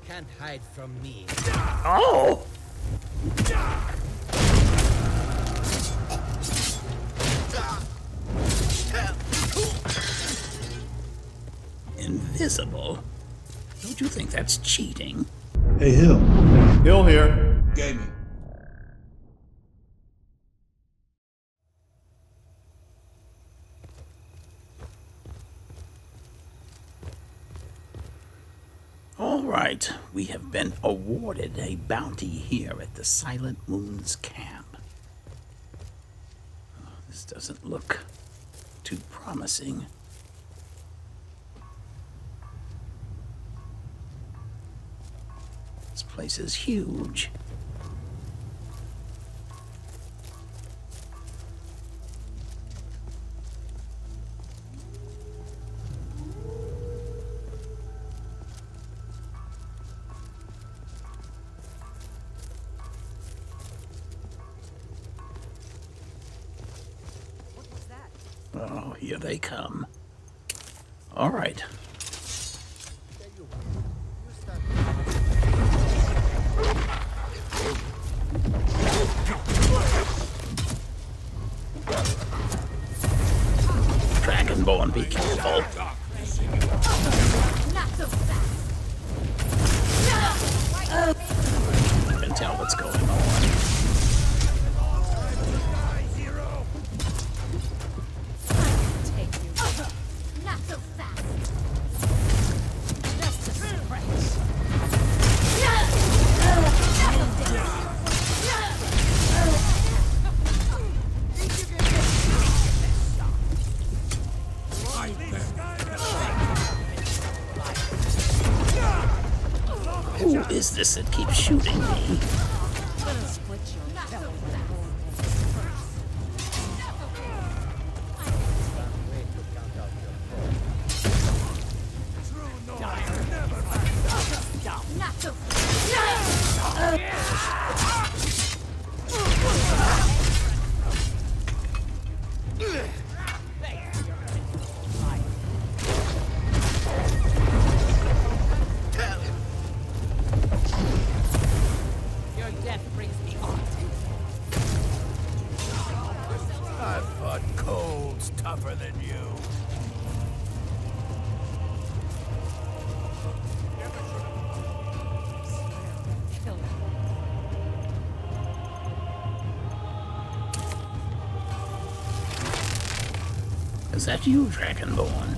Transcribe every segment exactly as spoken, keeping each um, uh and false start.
Can't hide from me. Oh! Invisible? Don't you think that's cheating? Hey, Hill. Hill here. Gaming. All right, we have been awarded a bounty here at the Silent Moon's camp. Oh, this doesn't look too promising. This place is huge. Oh, here they come. All right. Dragonborn, be careful. I can tell what's going on. Who is this that keeps shooting me? Tougher than you. Is that you, Dragonborn?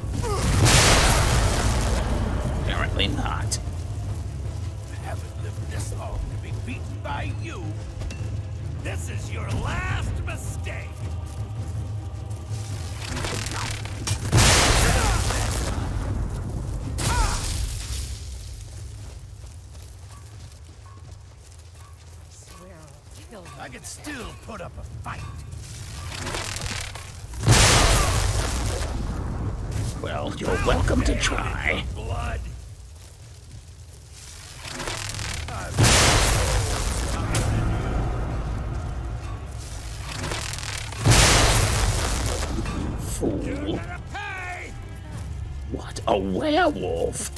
Apparently not. I haven't lived this long to be beaten by you. This is your last mistake. I could still put up a fight. Well, you're welcome to try. Blood. Fool. What, a werewolf?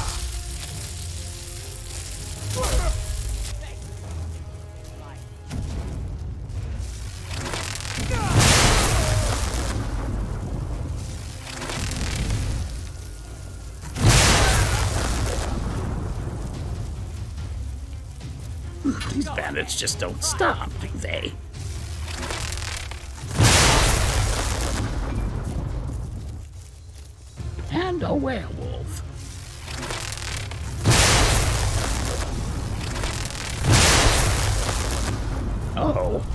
These bandits just don't stop, do they? And a werewolf. Oh.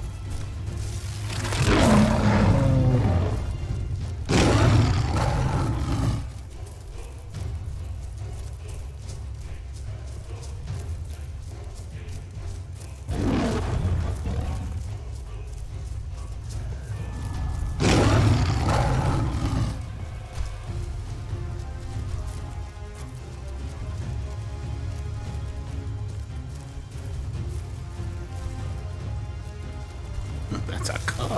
That's a cub.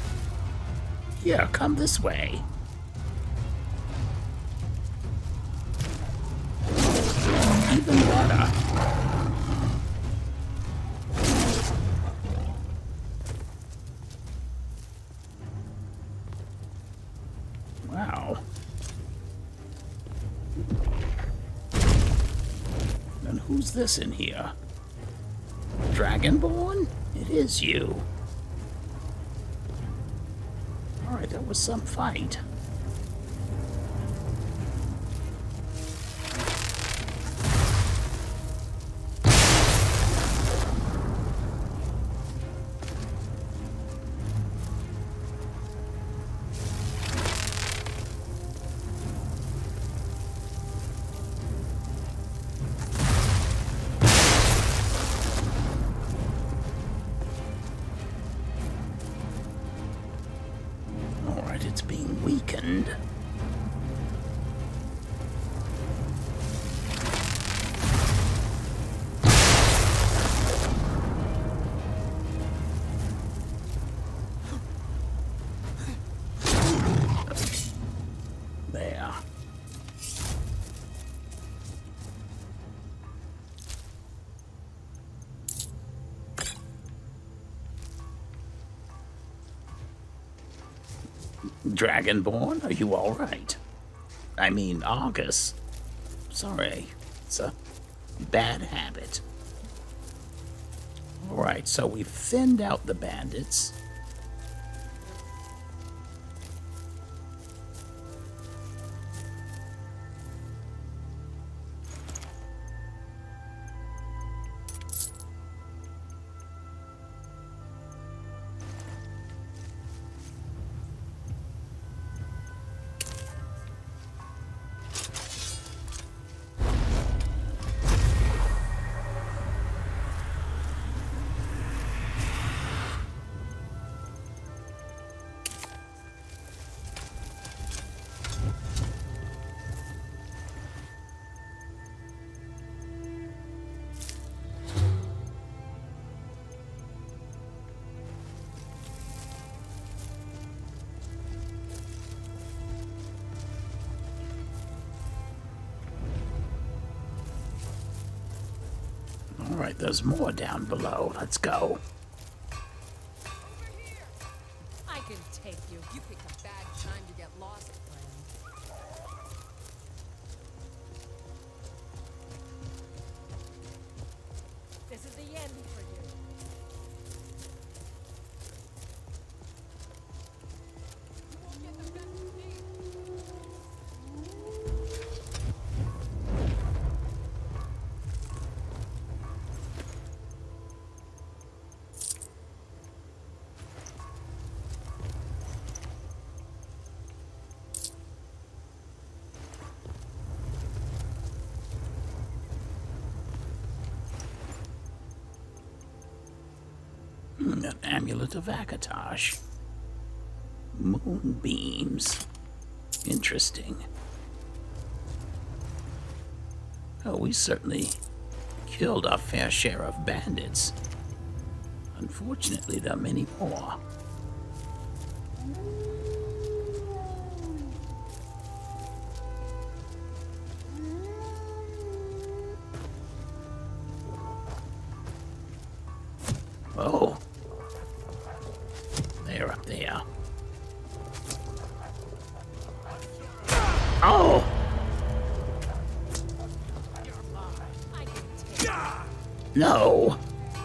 Yeah, come this way. here. Wow. And who's this in here? Dragonborn? It is you. Alright, that was some fight. It's being weakened. There. Dragonborn, are you all right? I mean, Argus. Sorry, it's a bad habit. All right, so we've thinned out the bandits. All right, there's more down below. Let's go. I can take you. You picked a bad time to get lost, friend. This is the end for you. You won't get the best of me. An amulet of Akatosh. Moonbeams. Interesting. Oh, we certainly killed our fair share of bandits. Unfortunately, there are many more. Oh. They're up there. Oh! No!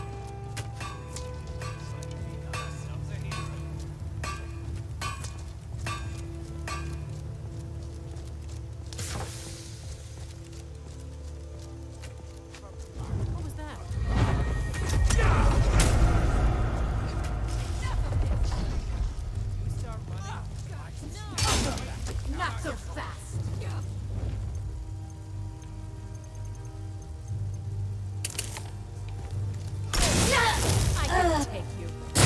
What was that? Not so fast. I can take you.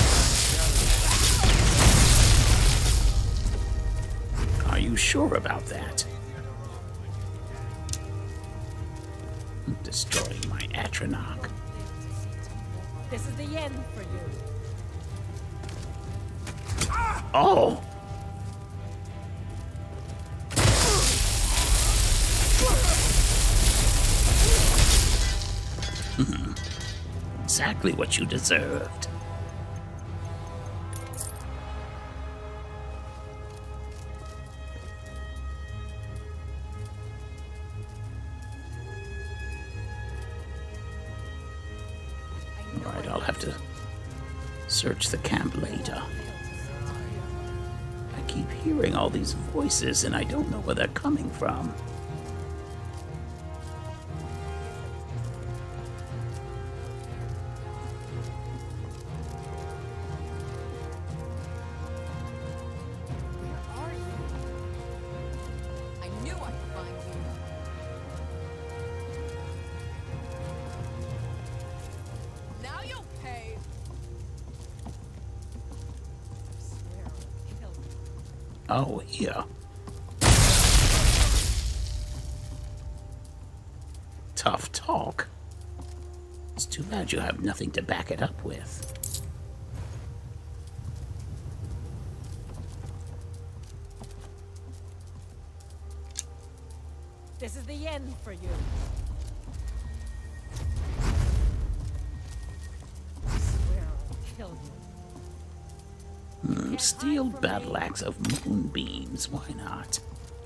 Are you sure about that? Destroying my Atronach. This is the end for you. Oh! exactly what you deserved. Alright, I'll have to search the camp later. I keep hearing all these voices and I don't know where they're coming from. Where are you? I knew I could find you. Now you'll pay. I swear I'll kill you. Oh, here. Tough talk. It's too bad you have nothing to back it up with. This is the end for you. I swear I'll kill you. Hmm, steel battle axe of moonbeams. Why not?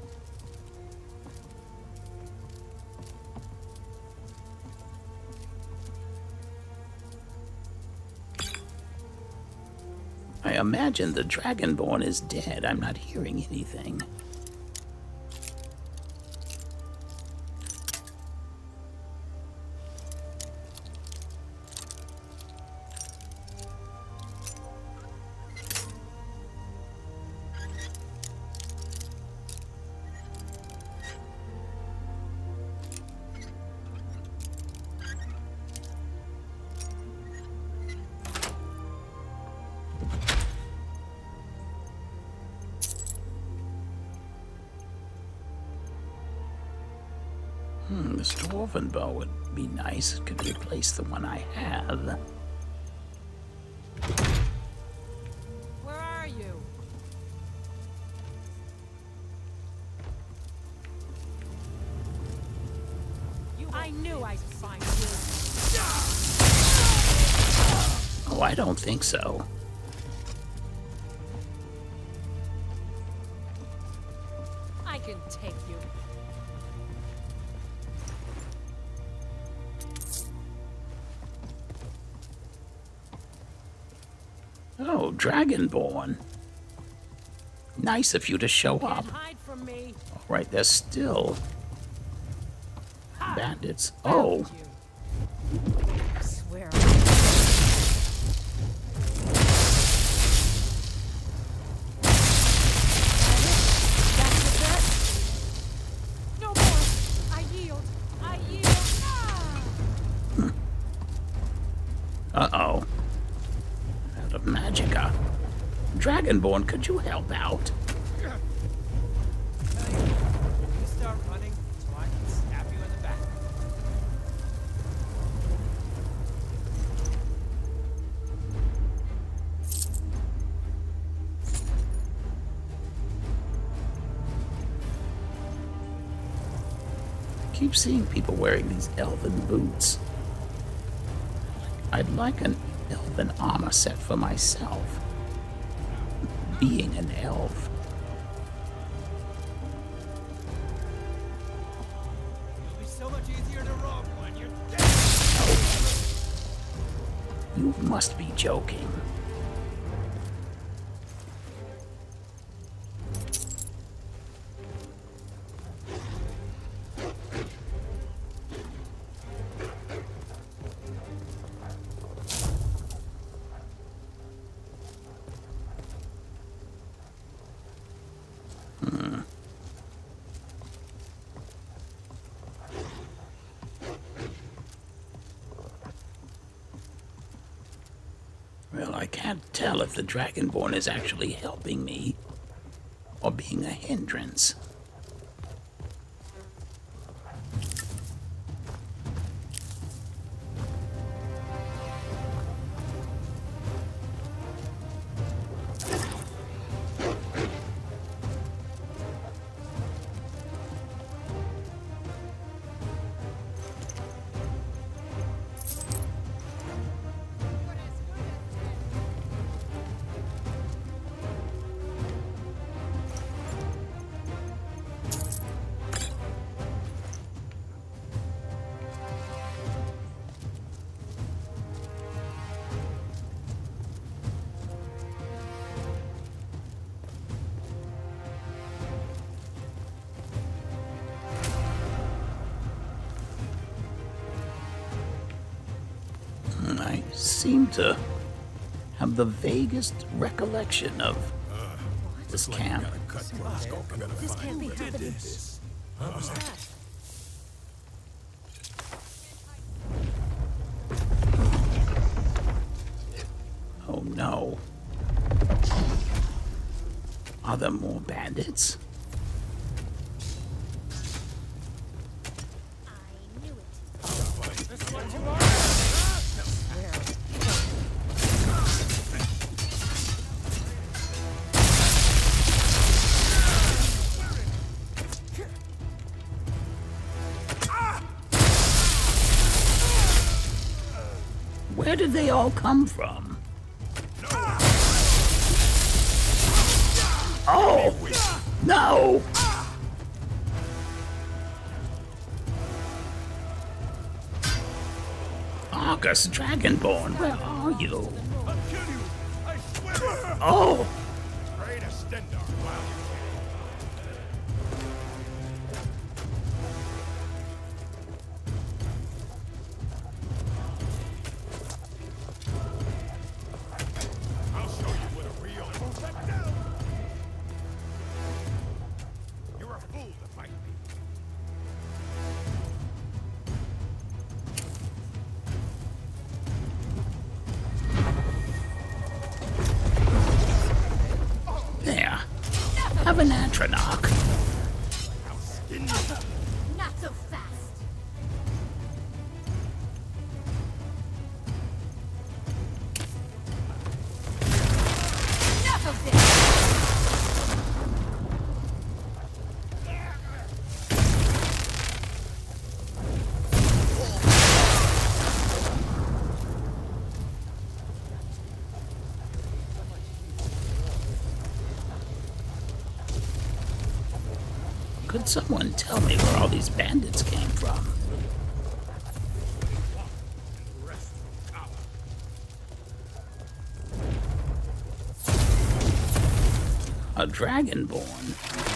I imagine the Dragonborn is dead. I'm not hearing anything. Hmm, this dwarven bow would be nice. It could replace the one I have. Where are you? You I knew I'd find you. Oh, I don't think so. I can take you. Oh, Dragonborn. Nice of you to show up. Can't hide from me. All right, there's still bandits. Oh, Found you. I swear. That's the best. No more. I yield. I yield. Ah! uh-oh. Out of magicka. Dragonborn, could you help out? You start running so I can stab you in the back. I keep seeing people wearing these elven boots. I'd like an elven armor set for myself. Being an elf. It'll be so much easier to rob when you're dead. Oh. You must be joking. Well, I can't tell if the Dragonborn is actually helping me or being a hindrance. seem to have the vaguest recollection of this camp. This can't be happening. What was that? Oh no. Are there more bandits? I knew it. This is what you are? Where did they all come from? Oh! No! Argus Dragonborn, where are you? I'll kill you! I swear! Oh! Pray to Stendar while you can. I'll show you what a real... Move back down! You're a fool to fight me. There. Have an Atronach. Not so fast. Enough of this. Could someone tell me where all these bandits came from? A Dragonborn.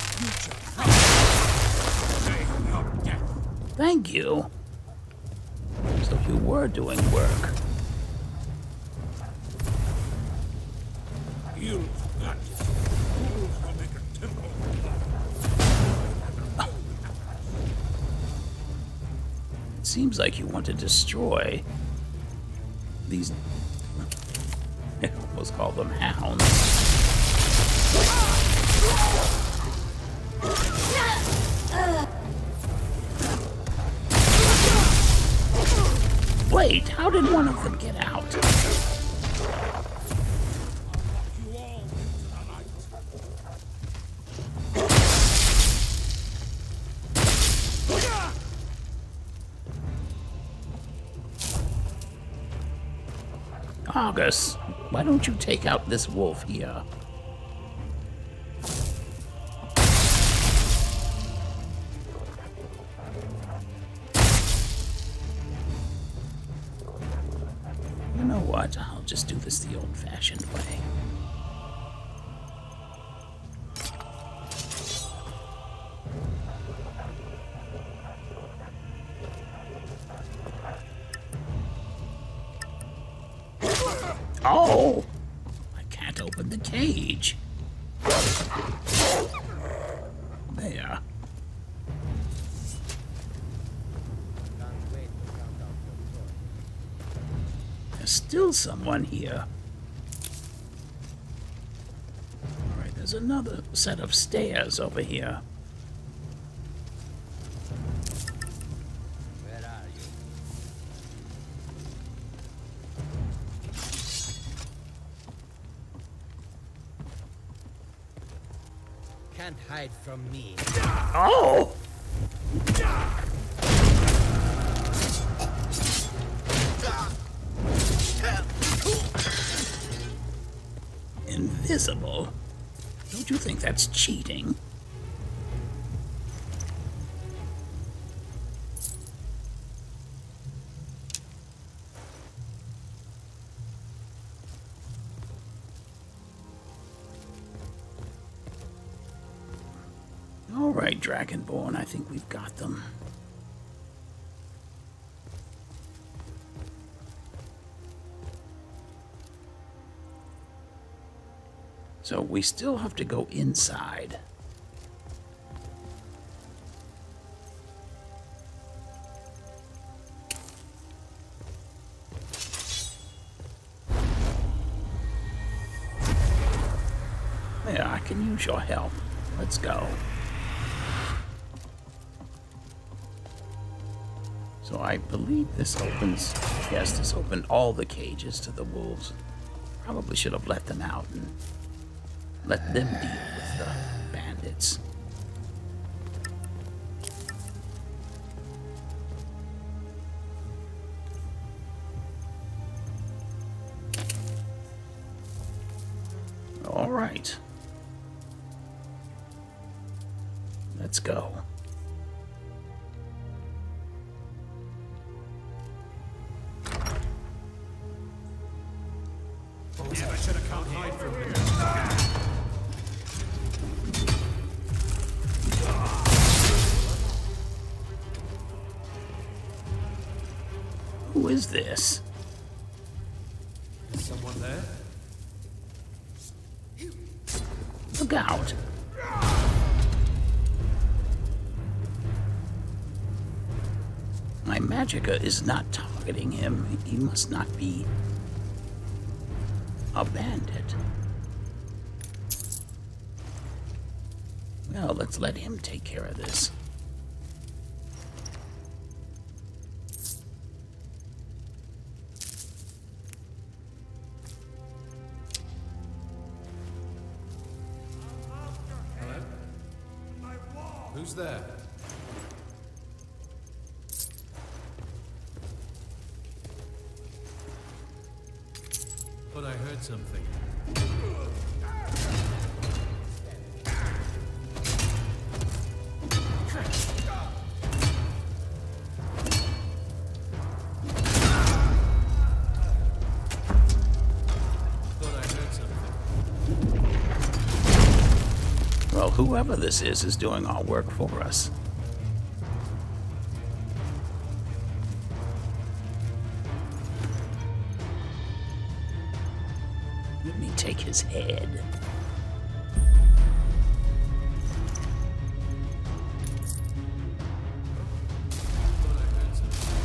Thank you. So you were doing work. You got fools will make a temple. It seems like you want to destroy these... I almost call them hounds. Wait, how did one of them get out? You all into the light. Argus, why don't you take out this wolf here? You know what? I'll just do this the old-fashioned way. Oh! I can't open the cage. There. There's still someone here. Alright, there's another set of stairs over here. Where are you? Can't hide from me. Oh! Invisible? Don't you think that's cheating? All right, Dragonborn, I think we've got them. So we still have to go inside. Yeah, I can use your help. Let's go. So I believe this opens, yes, this opened all the cages to the wolves. Probably should have let them out and let them deal with the bandits. All right. Let's go. Yeah, I should have come hide from him. Who is this? Is someone there? Look out. My magicka is not targeting him. He must not be a bandit. Well, let's let him take care of this. Hello? Who's there? But I heard something. Thought I heard something. Well, whoever this is is doing our work for us. Let me take his head. Thought I heard something.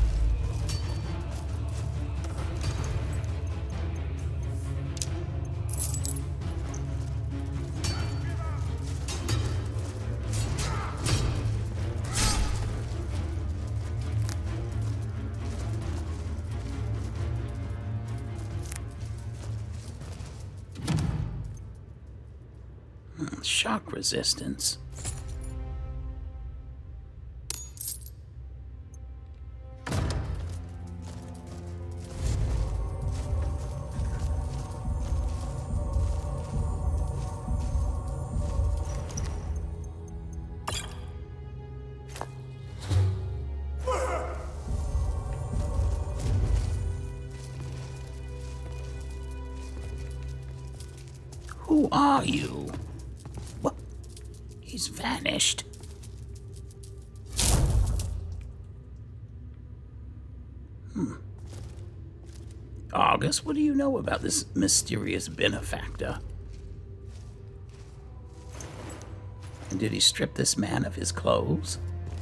Shock resistance. Who are you? What? He's vanished. Hmm. August, what do you know about this mysterious benefactor? And did he strip this man of his clothes?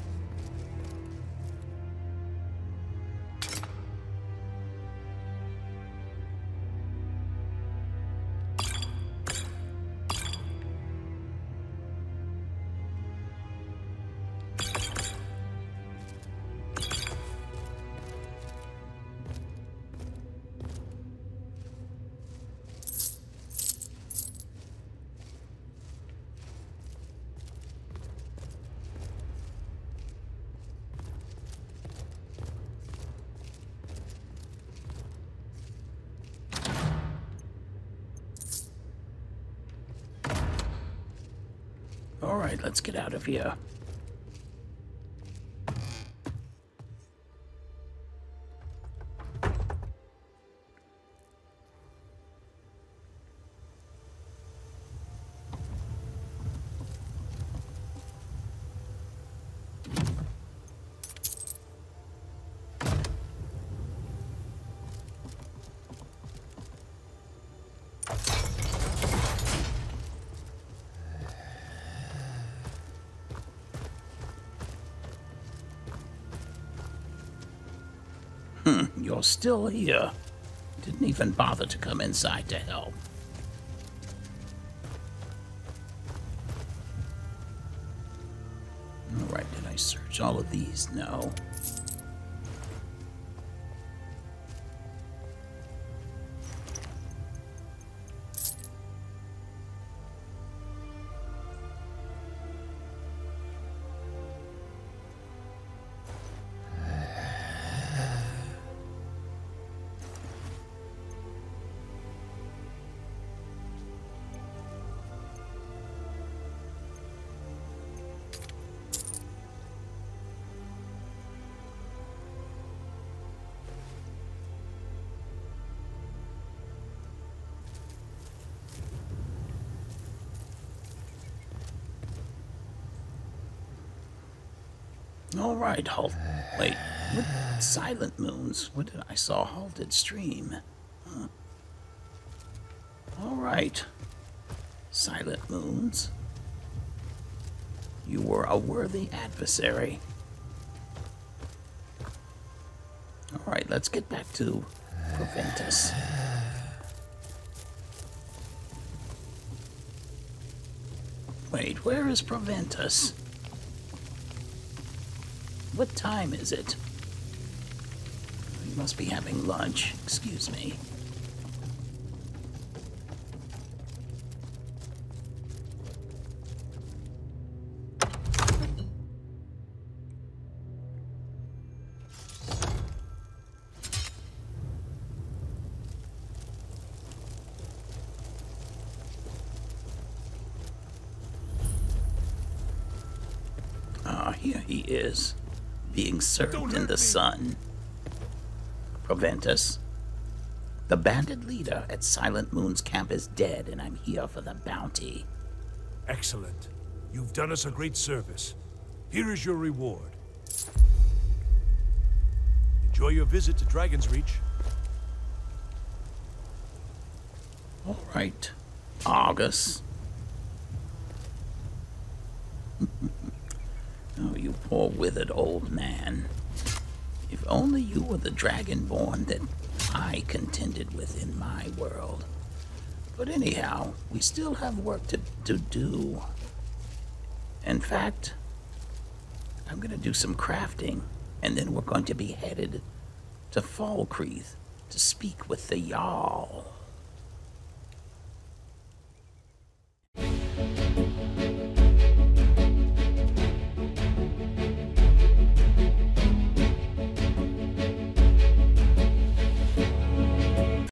All right, let's get out of here. You're still here. Didn't even bother to come inside to help. Alright, did I search all of these? No. All right, halt. Wait, what? Silent Moons. What did I saw? Halted stream. Huh. All right, Silent Moons. You were a worthy adversary. All right, let's get back to Proventus. Wait, where is Proventus? What time is it? You must be having lunch. Excuse me. Ah, here he is. Being served in the sun. Proventus. The bandit leader at Silent Moon's camp is dead, and I'm here for the bounty. Excellent. You've done us a great service. Here is your reward. Enjoy your visit to Dragon's Reach. All right, Argus. Oh, you poor withered old man. If only you were the dragonborn that I contended with in my world. But anyhow, we still have work to, to do. In fact, I'm going to do some crafting, and then we're going to be headed to Falkreath to speak with the Jarl.